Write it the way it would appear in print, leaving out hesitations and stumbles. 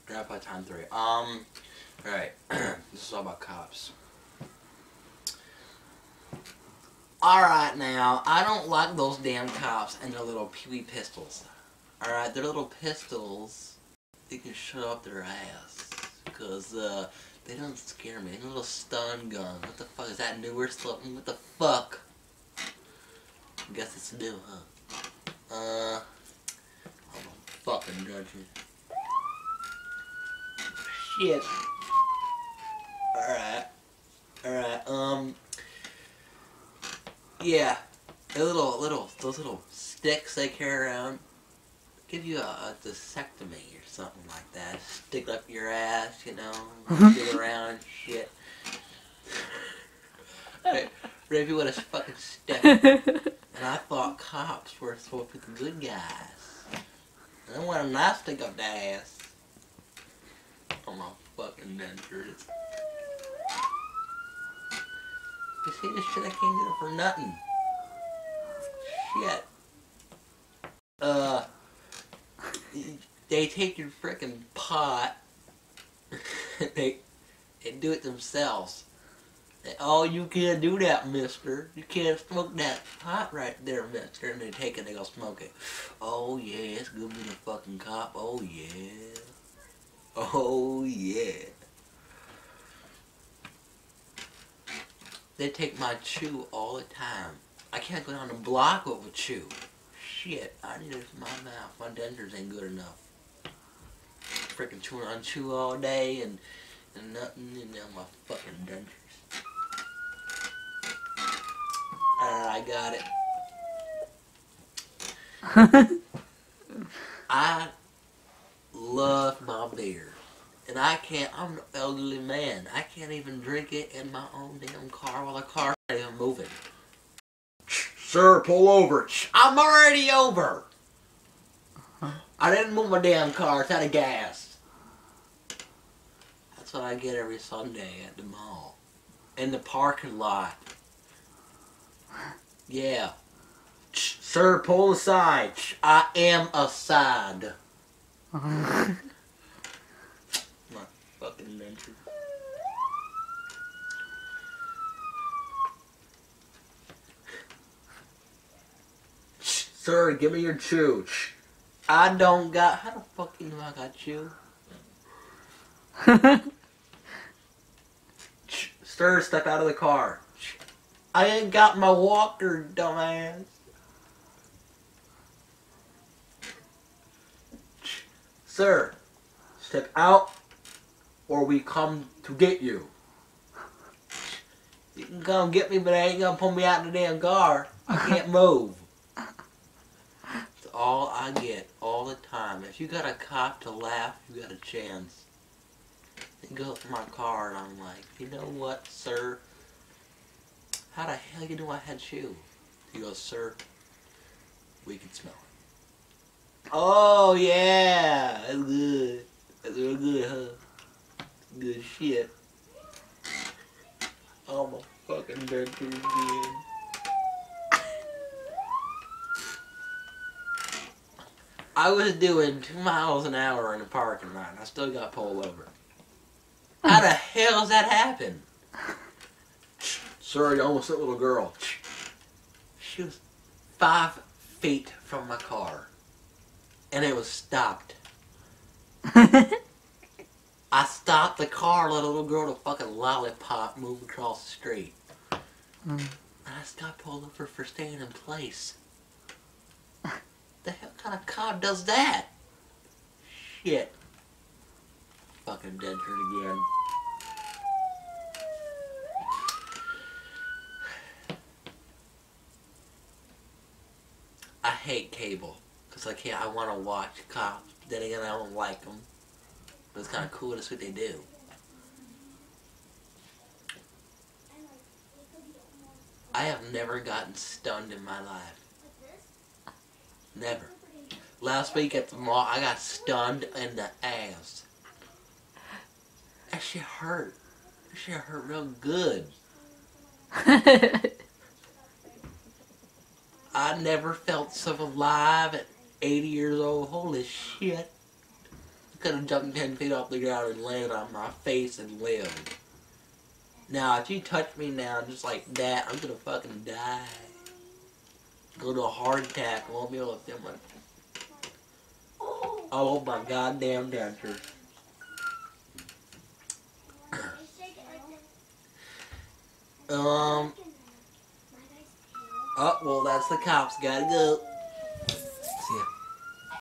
Grab by time 3. Alright. This is all about cops. Alright now, I don't like those damn cops and their little peewee pistols. Alright, their little pistols, they can shut up their ass. Because, they don't scare me. They little stun gun. What the fuck, is that new or something? What the fuck? I guess it's new, huh? I'm a fucking dungeon. Shit. Alright. Yeah. Those little sticks they carry around give you a vasectomy or something like that. Stick up your ass, you know, get around and shit. Rape you with a fucking stick. And I thought cops were supposed to be the good guys. And then when I stick up the ass, I'm a fucking dentures. You see this shit? I can't get it for nothing. Shit. They take your frickin' pot. they do it themselves. Oh, you can't do that, mister. You can't smoke that pot right there, mister. And they take it and they go smoke it. Oh, yeah, it's good being a fucking cop. Oh, yeah. Oh, yeah. They take my chew all the time. I can't go down the block with a chew. Shit, I need it in my mouth. My dentures ain't good enough. Freaking chewing on chew all day and nothing in my fucking dentures. I got it. I love my beer. And I'm an elderly man. I can't even drink it in my own damn car while the car's not even moving. Sir, pull over. I'm already over. I didn't move my damn car. It's out of gas. That's what I get every Sunday at the mall. In the parking lot. Yeah. Sir, pull aside. I am aside. My fucking mentor. Sir, give me your chew. I don't got... How the fuck you know I got chew? Sir, step out of the car. I ain't got my walker, dumbass. Sir, step out or we come to get you. You can come get me, but I ain't gonna pull me out of the damn car. I can't move. That's all I get all the time. If you got a cop to laugh, you got a chance. He goes to my car and I'm like, you know what, sir? How the hell you know I had chew? He goes, sir, we can smell it. Oh yeah, that's good. That's real good, huh? Good shit. I'm a fucking dirty again. I was doing 2 miles an hour in the parking lot and I still got pulled over. How the hell does that happen? Sir, you almost hit a little girl. She was 5 feet from my car. And it was stopped. I stopped the car, let a little girl, a fucking lollipop, move across the street. And I got pulled over for staying in place. The hell kind of cop does that? Shit. Fucking dentured again. I hate cable. Because I want to watch cops. Then again, I don't like them. But it's kind of cool to see what they do. I have never gotten stunned in my life. Never. Last week at the mall, I got stunned in the ass. That shit hurt. That shit hurt real good. I never felt so alive at 80 years old. Holy shit. Could have jumped 10 feet off the ground and landed on my face and lived. Now, if you touch me now just like that, I'm gonna fucking die. Go to a heart attack. I won't be able to feel my... Oh my goddamn dentures. Oh, well, that's the cops. Gotta go.